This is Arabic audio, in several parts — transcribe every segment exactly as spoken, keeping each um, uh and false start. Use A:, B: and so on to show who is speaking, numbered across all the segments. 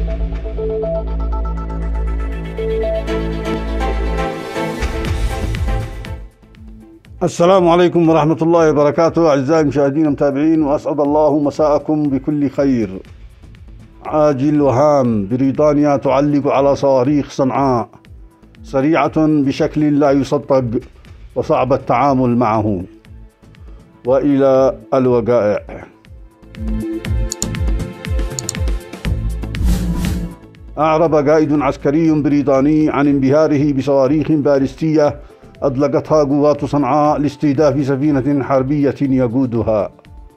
A: السلام عليكم ورحمة الله وبركاته أعزائي المشاهدين المتابعين، وأسعد الله مساءكم بكل خير. عاجل وهام، بريطانيا تعلق على صواريخ صنعاء سريعة بشكل لا يصدق وصعب التعامل معه. وإلى الوقائع. أعرب قائد عسكري بريطاني عن انبهاره بصواريخ باليستية أطلقتها قوات صنعاء لاستهداف سفينة حربية يقودها.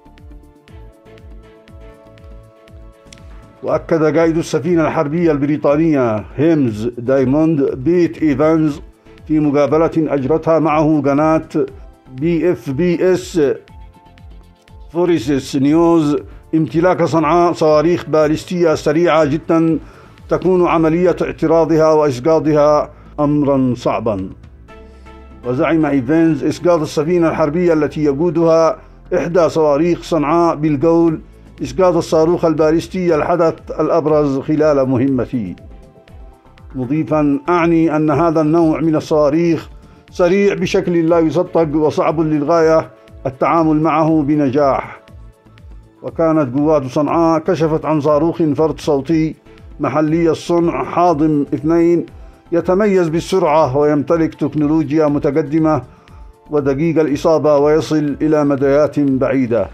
A: وأكد قائد السفينة الحربية البريطانية هيمز دايموند بيت إيفانز في مقابلة أجرتها معه قناة بي اف بي اس فوريسيس نيوز امتلاك صنعاء صواريخ باليستية سريعة جدا تكون عملية اعتراضها وإسقاطها أمرا صعبا. وزعم إيفانز إسقاط السفينة الحربية التي يقودها إحدى صواريخ صنعاء بالقول إسقاط الصاروخ الباليستي الحدث الأبرز خلال مهمتي، مضيفا أعني أن هذا النوع من الصواريخ سريع بشكل لا يصدق وصعب للغاية التعامل معه بنجاح. وكانت قوات صنعاء كشفت عن صاروخ فرد صوتي محلي الصنع حاضم اثنين يتميز بالسرعة ويمتلك تكنولوجيا متقدمة ودقيق الإصابة ويصل إلى مديات بعيدة.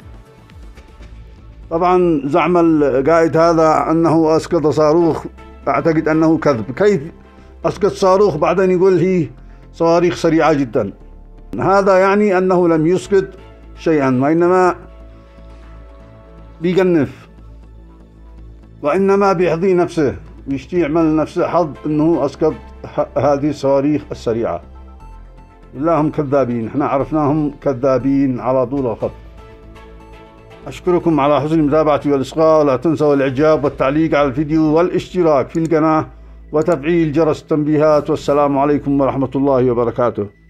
A: طبعا زعم القائد هذا أنه أسقط صاروخ، أعتقد أنه كذب. كيف أسقط صاروخ بعدين يقول هي صواريخ سريعة جدا؟ هذا يعني أنه لم يسقط شيئا، وإنما بيقنف، وإنما بيحظي نفسه، بيشتي يعمل نفسه حظ أنه أسقط هذه الصواريخ السريعة. لا، هم كذابين، احنا عرفناهم كذابين على طول الخط. أشكركم على حسن المتابعة والإصغاء، ولا تنسوا الإعجاب والتعليق على الفيديو والاشتراك في القناة وتفعيل جرس التنبيهات. والسلام عليكم ورحمة الله وبركاته.